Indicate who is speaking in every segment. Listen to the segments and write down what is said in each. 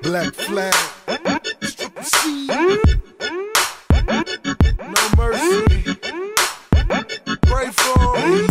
Speaker 1: Black Flag, Triple C, No Mercy, pray for him.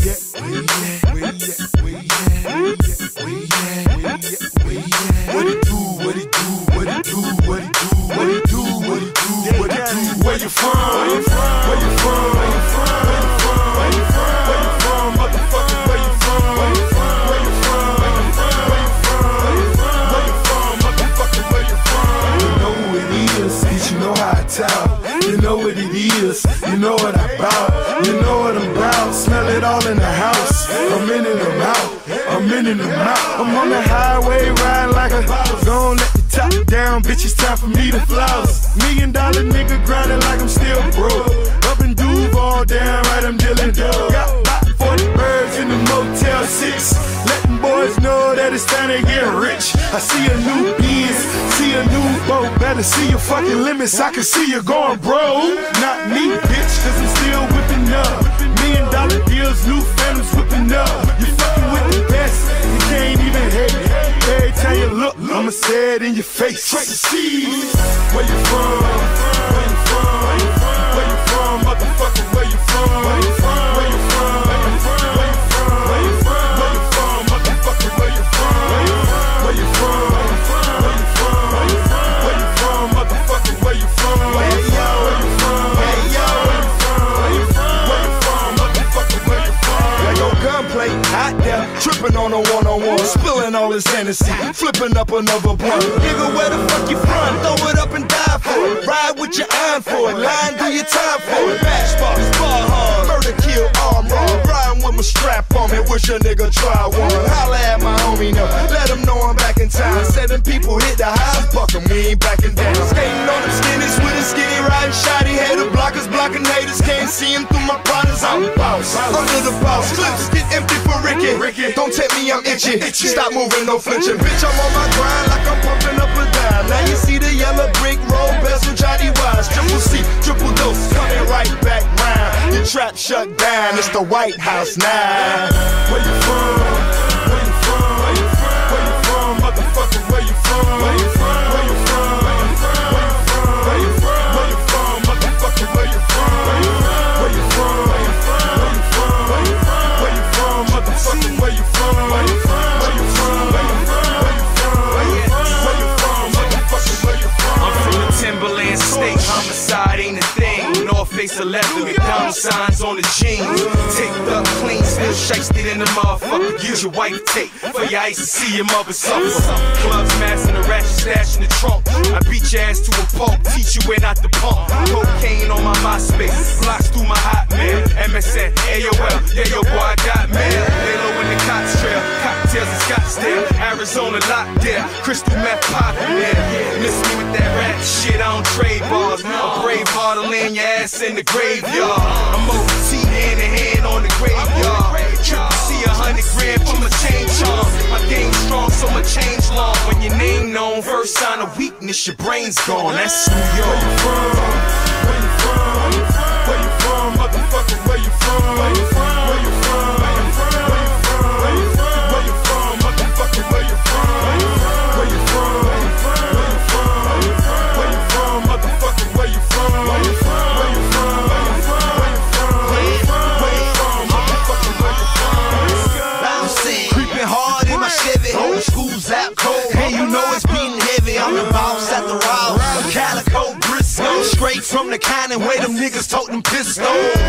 Speaker 1: What it do, what it do, what it do, what it do, what it do, what it do, what it do. Where you from? Where you from? Where you from? Where you from? Where you from? Where you from? Where you from? Motherfucker, where you from? Where you from? Where you from? Where you from? Where you from? Where you from? Where you from? Motherfucker, where you from? You know who it is, bitch, you know how I talk. You know what it is, you know what I bout. You know what I'm about, smell it all in the house. I'm in and I'm out, I'm in and I'm out. I'm on the highway riding like a gon' let the top down, bitch, it's time for me to floss. $1 million nigga grinding like I'm still broke. Up in Duval, damn right, I'm dealing dope. Got about 40 birds in the Motel 6. Letting boys know that it's time to get rich. I see a new Benz, see a new boat. Better see your fucking limits, I can see you going broke. Not me, bitch, cause I'm still whipping up. $1 million deals, new families whipping up. You fucking with the best, you can't even hate it. Every time you look, I'ma say it in your face. Try to see where you from, where you from, where you from, where you from, motherfucker, where you from, where you from, where you from, where you from, where you from, where you from, where you from, motherfucker, where you from, where you from, where you from, where you from, where you from, where you from, where you from, motherfucker, where you from, where you from, where you from, where you from, where you from, where you from, motherfucker, where you from. Got your gunplay out there, tripping on a one-on-one, spilling all this Hennessy, flipping up another blunt. Nigga, where the fuck you from? Throw it up and die for it. Ride with your iron for it. Line, do your time for it. Matchbox, bar hard, murder, kill, arm raw. Riding with my strap on me, wish a nigga try one. Holla at my homie now, let him know I'm back in town. 7 people hit the highs, buck 'em, we ain't backing down. Skating on them skinnies with a skinny riding shoddy. Head of blockers, blocking haters, can't see him through my products. I'm boss, under the boss. Clips get empty for Ricky. Don't tell me I'm itchy. Stop moving, no flinching. Bitch, I'm on my grind like I'm pumping up a dime. Now you see the yellow brick road, bezel Johnny Wise. Triple C, triple dose, coming right back round. Your trap shut down, it's the White House now. Where you from? Where you from? Where you from? Where you from? Motherfucker, where you from? Where you from? Where you from? Where you from? Where you from? Where you from? Where you from? Motherfucker, where you from? Where you from? Where you from? Where you from? Where you from? Where you from? Where you from? Motherfucker, where you from? Where you from? Where you from? Where you from? Where you from? Where you from? Where you from? Motherfucker, where you from?
Speaker 2: I'm from the Timberland State, homicide ain't a thing. North face of leather, McDonald's signs on the jeans. Taped up clean, still shysted in the motherfucker. Use your wife tape for your ice to see your mother suffer. Clubs, mass, and a ratchet stash in the trunk. I beat your ass to a pulp, teach you where not to pump. Cocaine on my MySpace, blocks through my Hotmail. MSN, AOL, yeah, yo boy, I got mail. Halo in the Cox Trail, cocktails in Scottsdale, Arizona locked there, crystal meth poppin' there. Miss me with that rap shit, I don't trade bars. A brave heart will land your ass in the graveyard. I'm OT hand in hand on the graveyard. Triple C 100 grand for my chain charm. My game strong, so my change long. When your name known, first sign of weakness, your brain's gone. That's New York.
Speaker 1: Where you from? Where you from? Where you from? Where you from? Motherfucker, where you from? Where you from? Where you from? Where you from? Where you from? Where you from? Where you from? Motherfucker, where you from? Where you from? Where you from? Where you from? Where you from? Where you from? Where you from? Motherfucker, where you from? Where you from? Where you from? Where you from? Where you from? Where you from? Where you from? Motherfucker, where you from?
Speaker 3: Bouncing, creeping hard in my Chevy. Old school's out cold, and you know it's beating heavy. I'm the boss at the Raw, Calico Briscoe, straight from the kind where them niggas tote them pistols.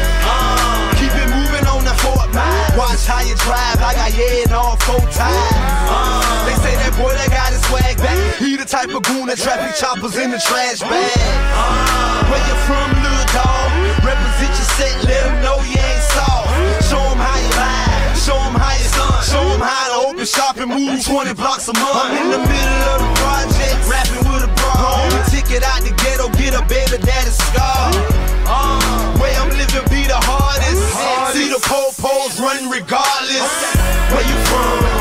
Speaker 3: Keep it moving on the Fort Mile. Watch how you drive, I got yeah and all 4 ties. They say that boy that got his swag back. He the type of goon that traffic choppers in the trash bag. Where you from, little dog? Represent your set, let them know you ain't soft. Show them how you lie, show them how you son. Show them how to open shop and move 20 blocks a month. I'm in the middle of the project, rapping with a bra. Only ticket out the ghetto, get a baby daddy's scar. Where I'm living be the hardest. See the po-pos running regardless. Where you from?